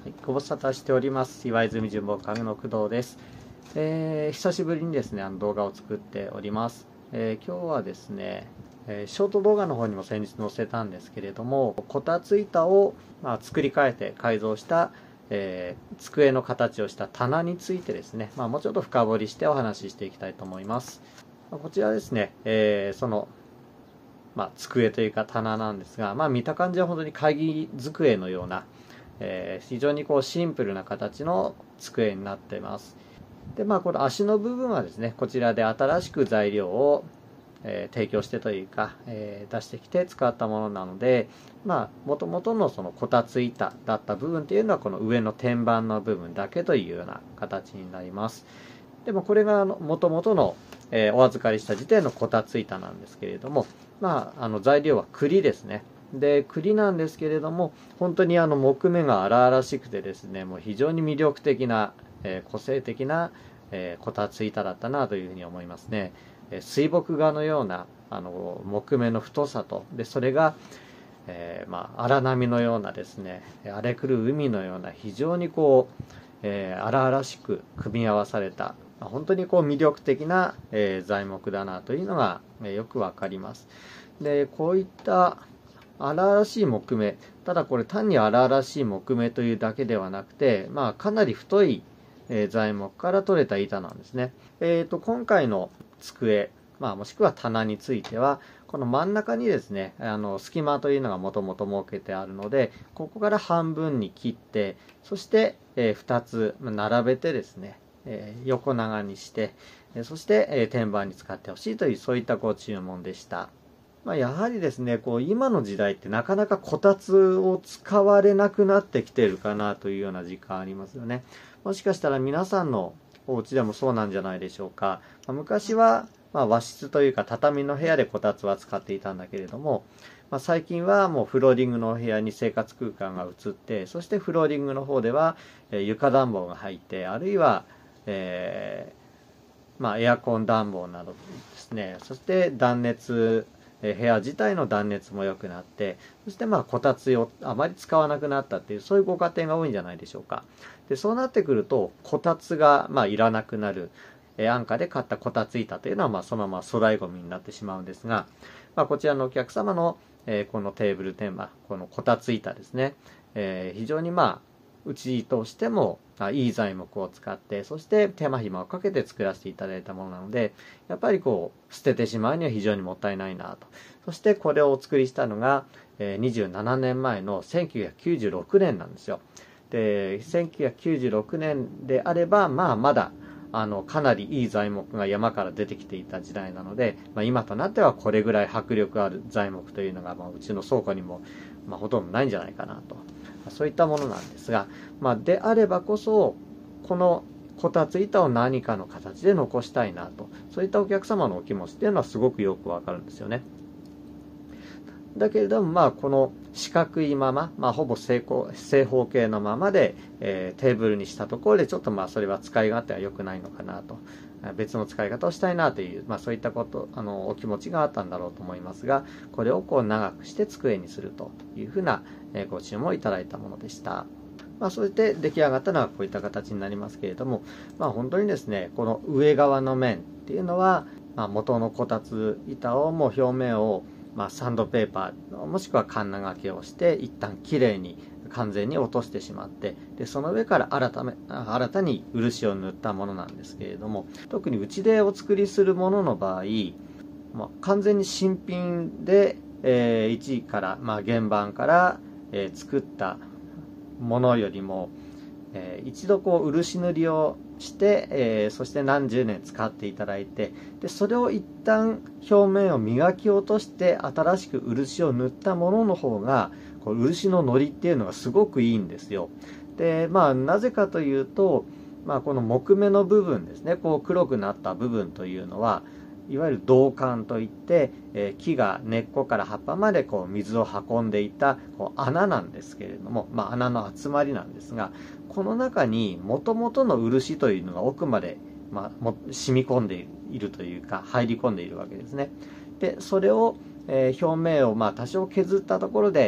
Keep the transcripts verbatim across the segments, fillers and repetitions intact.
はい、ご無沙汰しております。岩泉純房家具の工藤です。えー、久しぶりにですね、あの動画を作っております。えー、今日はですね、えー、ショート動画の方にも先日載せたんですけれども、こたつ板を、まあ、作り変えて改造した、えー、机の形をした棚についてですね、まあ、もうちょっと深掘りしてお話ししていきたいと思います。まあ、こちらですね、えー、そのまあ、机というか棚なんですが、まあ、見た感じは本当に会議机のような、えー、非常にこうシンプルな形の机になっています。で、まあ、この足の部分はですね、こちらで新しく材料を、えー、提供してというか、えー、出してきて使ったものなので、まあ、もともとのそのこたつ板だった部分っていうのはこの上の天板の部分だけというような形になります。でもこれがもともとの、えー、お預かりした時点のこたつ板なんですけれども、まあ、あの材料は栗ですね。で、栗なんですけれども、本当にあの木目が荒々しくてですね、もう非常に魅力的な、えー、個性的な、えー、こたつ板だったなというふうに思いますね。えー、水墨画のようなあの木目の太さと、でそれが、えー、まあ荒波のようなですね、荒れ狂う海のような非常にこう、えー、荒々しく組み合わされた、本当にこう魅力的な、えー、材木だなというのが、えー、よくわかります。で、こういった荒々しい木目、ただこれ単に荒々しい木目というだけではなくて、まあ、かなり太い、えー、材木から取れた板なんですね。えーと、今回の机、まあ、もしくは棚については、この真ん中にですね、あの隙間というのがもともと設けてあるので、ここから半分に切って、そして、えー、ふたつ並べてですね、えー、横長にして、そして、えー、天板に使ってほしいという、そういったご注文でした。まあ、やはりですね、こう今の時代ってなかなかこたつを使われなくなってきてるかなというような実感ありますよね。もしかしたら皆さんのお家でもそうなんじゃないでしょうか。まあ、昔は、まあ、和室というか畳の部屋でこたつは使っていたんだけれども、まあ、最近はもうフローリングの部屋に生活空間が移って、そしてフローリングの方では、えー、床暖房が入って、あるいは、えーまあ、エアコン暖房などですね、そして断熱部屋自体の断熱も良くなって、そしてまあこたつをあまり使わなくなったっていう、そういうご家庭が多いんじゃないでしょうか。で、そうなってくるとこたつがまあいらなくなる、え安価で買ったこたつ板というのはまあそのまま粗大ごみになってしまうんですが、まあ、こちらのお客様の、えー、このテーブル天板、このこたつ板ですね、えー、非常にまあうちとしてもいい材木を使って、そして手間暇をかけて作らせていただいたものなので、やっぱりこう捨ててしまうには非常にもったいないなと。そしてこれをお作りしたのがにじゅうななねんまえのせんきゅうひゃくきゅうじゅうろくねんなんですよ。で、せんきゅうひゃくきゅうじゅうろくねんであれば、まあまだあのかなりいい材木が山から出てきていた時代なので、まあ、今となってはこれぐらい迫力ある材木というのが、まあ、うちの倉庫にも、まあ、ほとんどないんじゃないかなと。そういったものなんですが、まあ、であればこそ、このこたつ板を何かの形で残したいなと、そういったお客様のお気持ちっていうのはすごくよくわかるんですよね。だけれども、まあ、この四角いまま、まあ、ほぼ正正方形のままで、えー、テーブルにしたところで、ちょっとまあ、それは使い勝手は良くないのかなと。別の使い方をしたいなという、まあ、そういったこと、あの、お気持ちがあったんだろうと思いますが、これをこう長くして机にするというふうなご注文をいただいたものでした。まあ、そして出来上がったのはこういった形になりますけれども、まあ、本当にですね、この上側の面っていうのは、まあ、元のこたつ板をもう表面をまあ、サンドペーパーもしくはカンナがけをして一旦きれいに完全に落としてしまって、でその上から新ため新たに漆を塗ったものなんですけれども、特にうちでお作りするものの場合、まあ、完全に新品で、えー、一から、まあ、原版から、えー、作ったものよりも、えー、一度こう漆塗りをして、えー、そして何十年使っていただいて、でそれを一旦表面を磨き落として新しく漆を塗ったものの方がこう漆ののりっていうのがすごくいいんですよ。でまあなぜかというと、まあ、この木目の部分ですね、こう黒くなった部分というのはいわゆる導管といって、えー、木が根っこから葉っぱまでこう水を運んでいたこう穴なんですけれども、まあ、穴の集まりなんですが、この中にもともとの漆というのが奥まで、まあ、も染み込んでいるというか入り込んでいるわけですね。でそれを、えー、表面をまあ多少削ったところで、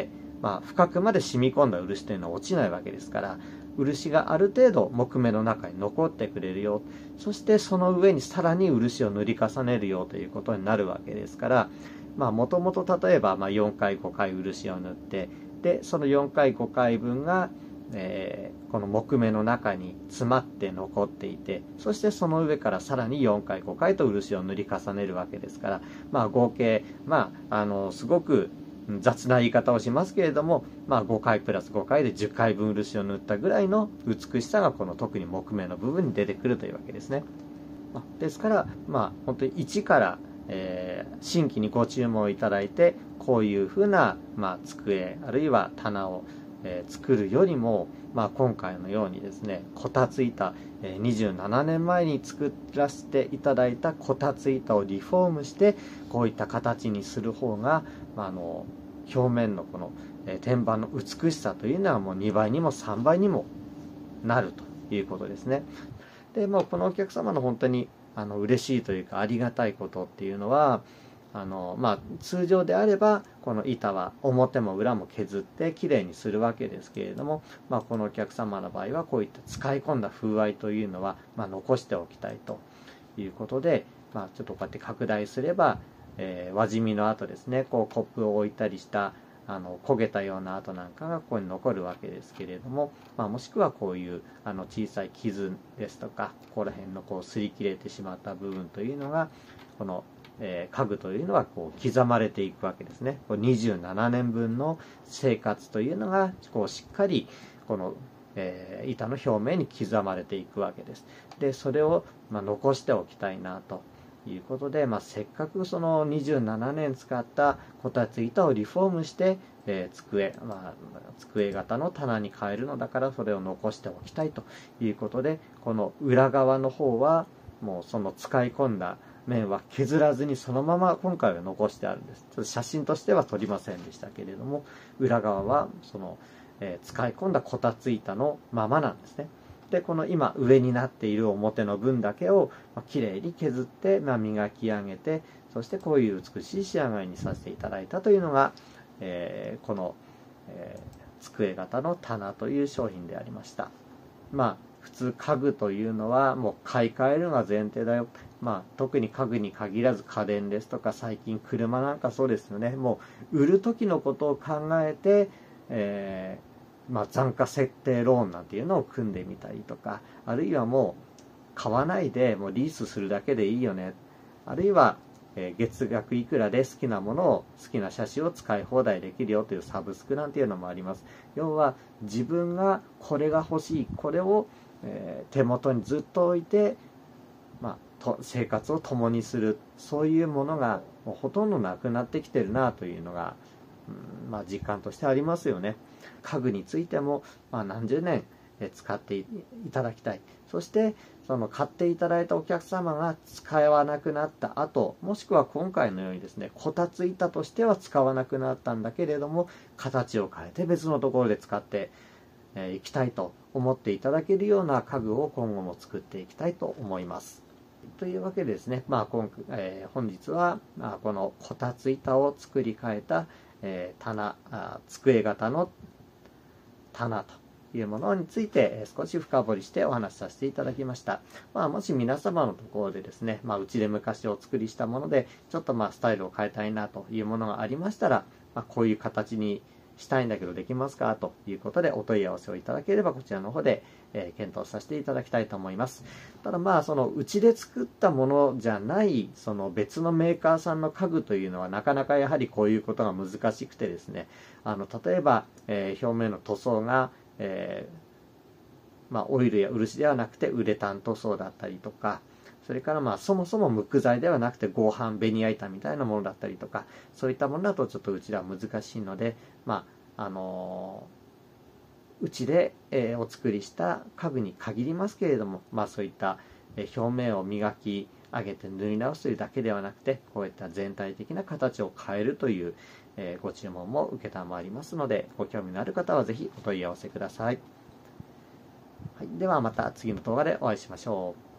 まあ、深くまで染み込んだ漆というのは落ちないわけですから、漆がある程度木目の中に残ってくれるよ、そしてその上にさらに漆を塗り重ねるよということになるわけですから、まあもともと例えばまあよんかいごかい漆を塗って、でそのよんかいごかいぶんが、えー、この木目の中に詰まって残っていて、そしてその上からさらによんかいごかいと漆を塗り重ねるわけですから、まあ合計まああのすごく雑な言い方をしますけれども、まあ、ごかいプラスごかいでじゅっかいぶん漆を塗ったぐらいの美しさがこの特に木目の部分に出てくるというわけですね。ですから、まあ、本当に一から、えー、新規にご注文いただいてこういうふうな、まあ、机あるいは棚を、えー、作るよりも、まあ、今回のようにですね、こたつ板、えー、にじゅうななねんまえに作らせていただいたこたつ板をリフォームしてこういった形にする方が、まあ、あの表面のこの、えー、天板の美しさというのはもうにばいにもさんばいにもなるということですね。でもうこのお客様の本当にあの嬉しいというかありがたいことっていうのは、あの、まあ、通常であればこの板は表も裏も削ってきれいにするわけですけれども、まあ、このお客様の場合はこういった使い込んだ風合いというのは、まあ、残しておきたいということで、まあ、ちょっとこうやって拡大すれば、えー、輪染みの跡ですね、こうコップを置いたりしたあの焦げたような跡なんかがここに残るわけですけれども、まあ、もしくはこういうあの小さい傷ですとかここら辺のこう擦り切れてしまった部分というのがこの、えー、家具というのはこう刻まれていくわけですね。こうにじゅうななねんぶんの生活というのがこうしっかりこの、えー、板の表面に刻まれていくわけです。でそれを、まあ、残しておきたいなということで、まあ、せっかくそのにじゅうななねん使ったこたつ板をリフォームして、えー、机、まあ、机型の棚に変えるのだからそれを残しておきたいということで、この裏側の方はもうその使い込んだ面は削らずにそのまま今回は残してあるんです。ちょっと写真としては撮りませんでしたけれども、裏側はその、えー、使い込んだこたつ板のままなんですね。でこの今上になっている表の分だけをきれいに削って、まあ、磨き上げて、そしてこういう美しい仕上がりにさせていただいたというのが、えー、この、えー、机型の棚という商品でありました。まあ普通家具というのはもう買い替えるのが前提だよ。まあ特に家具に限らず家電ですとか最近車なんかそうですよね。もう売る時のことを考えて、えーまあ、残価設定ローンなんていうのを組んでみたりとか、あるいはもう買わないでもうリースするだけでいいよね、あるいは、えー、月額いくらで好きなものを好きな車種を使い放題できるよというサブスクなんていうのもあります。要は自分がこれが欲しい、これを、えー、手元にずっと置いて、まあ、と生活を共にする、そういうものがもうほとんどなくなってきてるなというのが、うんまあ、実感としてありますよね。家具についても、まあ、何十年使っていただきたい。そしてその買っていただいたお客様が使わなくなった後、もしくは今回のようにですね、こたつ板としては使わなくなったんだけれども形を変えて別のところで使っていきたいと思っていただけるような家具を今後も作っていきたいと思います。というわけでですね、まあ今えー、本日は、まあ、このこたつ板を作り変えた、えー、棚あ机型の棚というものについて少し深掘りしてお話しさせていただきました。まあ、もし皆様のところでですね、まあ、うちで昔お作りしたものでちょっとまあスタイルを変えたいなというものがありましたら、まあ、こういう形にしたいんだけどできますかということでお問い合わせをいただければこちらの方で、えー、検討させていただきたいと思います。ただまあそのうちで作ったものじゃないその別のメーカーさんの家具というのはなかなかやはりこういうことが難しくてですね、あの例えば、えー、表面の塗装がえーまあ、オイルや漆ではなくてウレタン塗装だったりとか、それからまあそもそも木材ではなくて合板ベニヤ板みたいなものだったりとか、そういったものだとちょっとうちでは難しいので、まああのー、うちで、えー、お作りした家具に限りますけれども、まあ、そういった、えー、表面を磨き上げて塗り直すというだけではなくて、こういった全体的な形を変えるというえー、ご注文も受けたまわりますので、ご興味のある方はぜひお問い合わせください。はい、ではまた次の動画でお会いしましょう。